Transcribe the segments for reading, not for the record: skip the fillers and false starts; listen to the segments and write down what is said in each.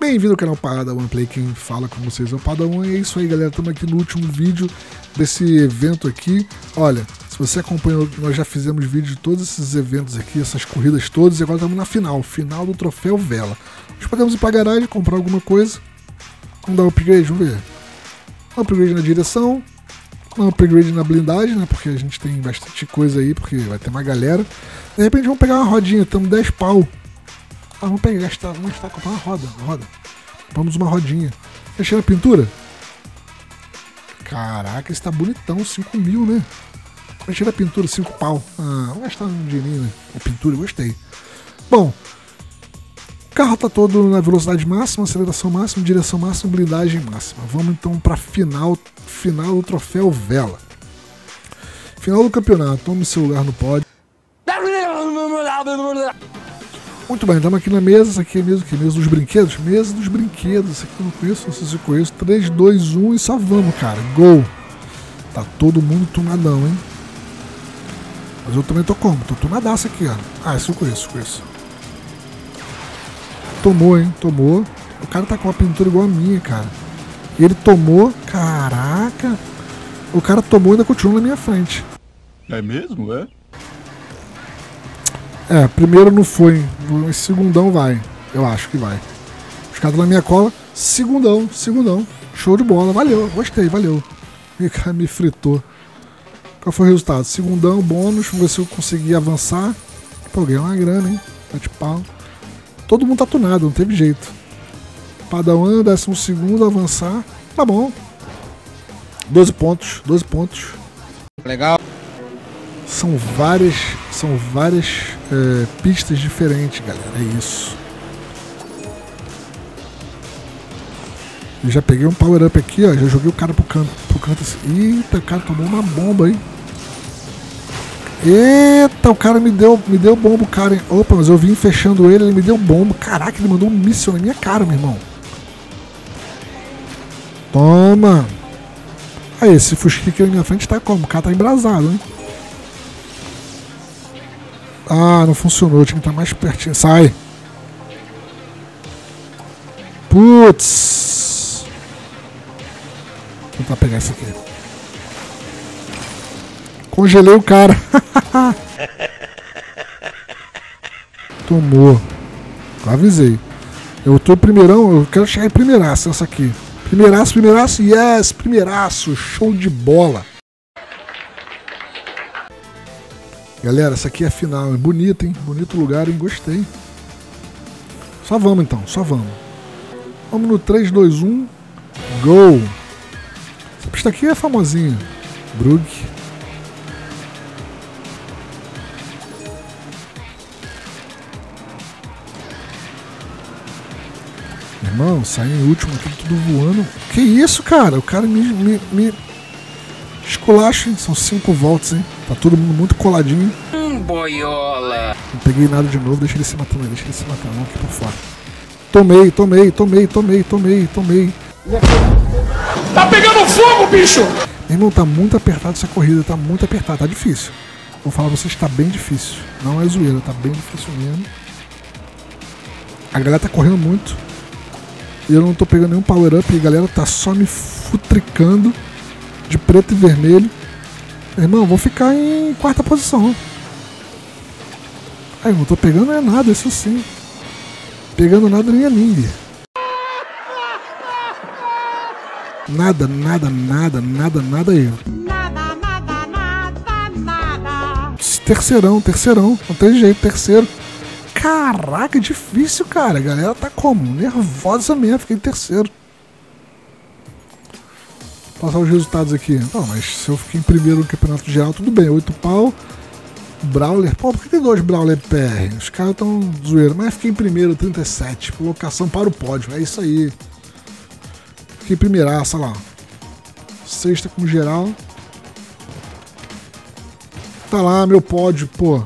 Bem-vindo ao canal Padawan Play, quem fala com vocês é o Padawan. E é isso aí, galera, estamos aqui no último vídeo desse evento aqui. Olha, se você acompanhou, nós já fizemos vídeo de todos esses eventos aqui, essas corridas todas, e agora estamos na final do Troféu Vela. Nós podemos ir pra garagem, comprar alguma coisa. Vamos dar um upgrade, vamos ver. Um upgrade na direção, um upgrade na blindagem, né, porque a gente tem bastante coisa aí, porque vai ter uma galera. De repente vamos pegar uma rodinha, estamos 10 pau. Ah, vamos pegar, vamos comprar uma roda. Vamos uma rodinha. Mexer na pintura? Caraca, esse tá bonitão, 5 mil, né? Mexer na pintura, 5 pau. Ah, vamos gastar um dinheirinho, né? A pintura, gostei. Bom, o carro tá todo na velocidade máxima, aceleração máxima, direção máxima, blindagem máxima. Vamos então pra final do Troféu Vela. Final do campeonato, tome seu lugar no pódio. Muito bem, estamos aqui na mesa. Essa aqui é mesa dos brinquedos? Mesa dos brinquedos. Essa aqui eu não conheço, não sei se eu conheço. 3, 2, 1 e só vamos, cara. Gol! Tá todo mundo tunadão, hein? Mas eu também tô como? Tô tunadaço aqui, ó. Ah, isso eu conheço. Tomou, hein? Tomou. O cara tá com uma pintura igual a minha, cara. E ele tomou. Caraca! O cara tomou e ainda continuou na minha frente. É mesmo, é? É, primeiro não foi, no segundão vai, eu acho que vai. Os caras na minha cola, segundão, show de bola, valeu, gostei, valeu. E o cara me fritou. Qual foi o resultado? Segundão, bônus, vamos ver se eu consegui avançar. Pô, ganhei uma grana, hein, bate pau. Todo mundo tá tunado, não teve jeito. Padawan, 12º, avançar, tá bom. 12 pontos. Legal. São várias pistas diferentes, galera, é isso. Eu já peguei um power up aqui, ó, já joguei o cara pro canto assim. Eita, o cara tomou uma bomba, hein. Eita, o cara me deu bomba, o cara, hein? Opa, mas eu vim fechando ele me deu bomba. Caraca, ele mandou um míssil na minha cara, meu irmão. Toma. Aí, esse fusquinha aqui na minha frente tá como? O cara tá embrasado, hein. Ah, não funcionou, tinha que estar mais pertinho. Sai! Putz! Vou tentar pegar esse aqui. Congelei o cara. Tomou. Eu avisei. Eu tô primeirão, eu quero chegar em primeiraço essa aqui. Primeiraço, yes! Primeiraço, show de bola. Galera, essa aqui é a final, é bonita, hein? Bonito lugar, hein? Gostei. Só vamos então, só vamos. Vamos no 3, 2, 1. Gol! Essa pista aqui é famosinha. Brugge. Irmão, saí em último aqui, tudo voando. Que isso, cara? O cara me esculacha, hein? São 5 voltas, hein? Tá todo mundo muito coladinho. Boiola. Não peguei nada de novo, deixa ele se matando, Vamos aqui por fora. Tomei. Tá pegando fogo, bicho! Meu irmão, tá muito apertado essa corrida, tá muito apertado, tá difícil. Vou falar pra vocês, tá bem difícil. Não é zoeira, tá bem difícil mesmo. A galera tá correndo muito. E eu não tô pegando nenhum power up, e a galera tá só me futricando de preto e vermelho. Irmão, vou ficar em 4ª posição. Aí, não tô pegando é nada, isso sim. Pegando nada nem a ninguém. Nada aí. Nada. Terceirão. Não tem jeito, terceiro. Caraca, difícil, cara. A galera tá como? Nervosa mesmo, fiquei em terceiro. Passar os resultados aqui. Não, mas se eu fiquei em primeiro no campeonato geral, tudo bem. 8 pau. Brawler. Pô, por que tem 2 Brawler PR? Os caras tão zoeiros. Mas fiquei em primeiro, 37. Colocação para o pódio. É isso aí. Fiquei em primeiraça lá. 6ª como geral. Tá lá, meu pódio, pô.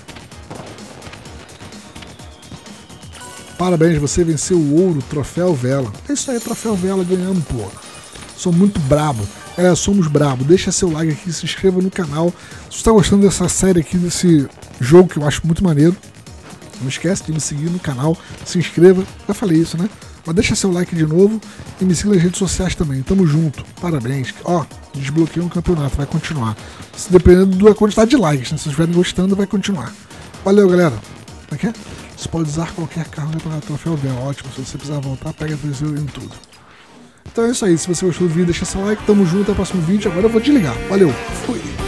Parabéns, você venceu o ouro, Troféu Vela. É isso aí, Troféu Vela, ganhamos, pô. Sou muito brabo. Somos brabo. Deixa seu like aqui, se inscreva no canal. Se você está gostando dessa série aqui, desse jogo que eu acho muito maneiro, não esquece de me seguir no canal, se inscreva. Já falei isso, né? Mas deixa seu like de novo e me siga nas redes sociais também. Tamo junto. Parabéns. Ó, desbloqueei um campeonato, vai continuar. Se dependendo da quantidade de likes, né? Se vocês estiverem gostando, vai continuar. Valeu, galera. Como é que é? Você pode usar qualquer carro no campeonato troféu dela. Ótimo. Se você precisar voltar, pega 3 euros em tudo. Então é isso aí. Se você gostou do vídeo, deixa seu like. Tamo junto. Até o próximo vídeo. Agora eu vou desligar. Valeu. Fui.